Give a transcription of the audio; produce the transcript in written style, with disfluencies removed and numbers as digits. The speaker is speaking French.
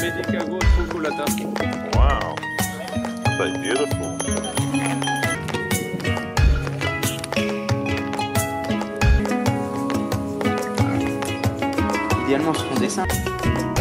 Medicago chocolata. Wow, that's like beautiful. Idéalement, ce qu'on dessin.